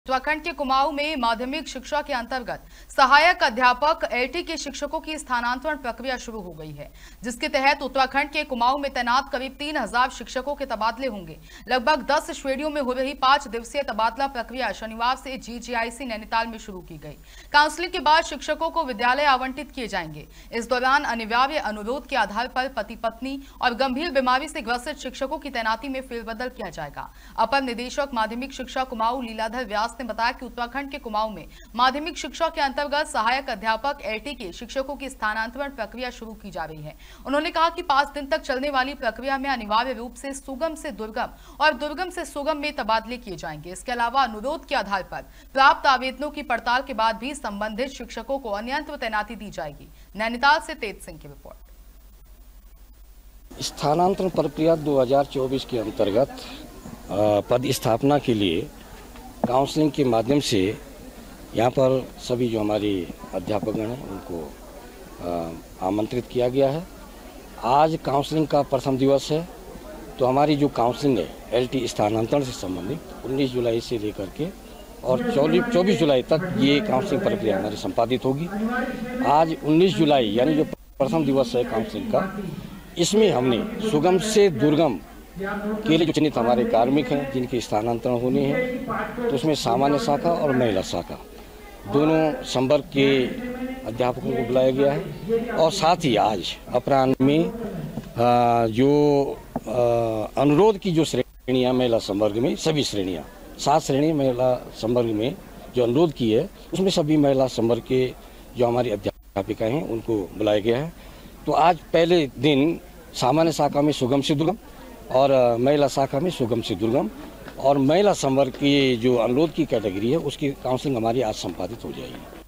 उत्तराखंड के कुमाऊं में माध्यमिक शिक्षा के अंतर्गत सहायक अध्यापक एलटी के शिक्षकों की स्थानांतरण प्रक्रिया शुरू हो गई है, जिसके तहत उत्तराखंड के कुमाऊं में तैनात करीब 3000 शिक्षकों के तबादले होंगे। लगभग 10 श्रेणियों में हो रही 5 दिवसीय तबादला प्रक्रिया शनिवार से जीजीआईसी नैनीताल में शुरू की गई। काउंसलिंग के बाद शिक्षकों को विद्यालय आवंटित किए जाएंगे। इस दौरान अनिवार्य अनुरोध के आधार पर पति पत्नी और गंभीर बीमारी से ग्रसित शिक्षकों की तैनाती में फेरबदल किया जाएगा। अपर निदेशक माध्यमिक शिक्षा कुमाऊं लीलाधर व्यास ने बताया कि उत्तराखंड के कुमाऊं में माध्यमिक शिक्षा के अंतर्गत सहायक अध्यापक एलटी के शिक्षकों की स्थानांतरण प्रक्रिया शुरू की जा रही है। उन्होंने कहा कि 5 दिन तक चलने वाली प्रक्रिया में अनिवार्य रूप से सुगम से दुर्गम और दुर्गम से सुगम में तबादले किए जाएंगे। इसके अलावा अनुरोध के आधार पर प्राप्त आवेदनों की पड़ताल के बाद भी संबंधित शिक्षकों को अन्यत्र तैनाती दी जाएगी। नैनीताल से तेज सिंह की रिपोर्ट। स्थानांतरण प्रक्रिया 2024 के अंतर्गत पद स्थापना के लिए काउंसलिंग के माध्यम से यहाँ पर सभी जो हमारे अध्यापकगण हैं उनको आमंत्रित किया गया है। आज काउंसलिंग का प्रथम दिवस है, तो हमारी जो काउंसलिंग है एलटी स्थानांतरण से संबंधित 19 जुलाई से लेकर के और 24 जुलाई तक ये काउंसलिंग प्रक्रिया हमारी संपादित होगी। आज 19 जुलाई यानी जो प्रथम दिवस है काउंसलिंग का, इसमें हमने सुगम से दुर्गम के लिए जो चिन्हित हमारे कार्मिक हैं जिनके स्थानांतरण होने हैं, तो उसमें सामान्य शाखा और महिला शाखा दोनों संवर्ग के अध्यापकों को बुलाया गया है। और साथ ही आज अपराह्न में जो अनुरोध की जो श्रेणियाँ महिला संवर्ग में सभी श्रेणियाँ 7 श्रेणी महिला संवर्ग में जो अनुरोध की है, उसमें सभी महिला संवर्ग के जो हमारी अध्यापिका हैं उनको बुलाया गया है। तो आज पहले दिन सामान्य शाखा में सुगम से दुर्गम और महिला शाखा में सुगम से दुर्गम और महिला संवर्ग की जो अनुरोध की कैटेगरी है उसकी काउंसलिंग हमारी आज संपादित हो जाएगी।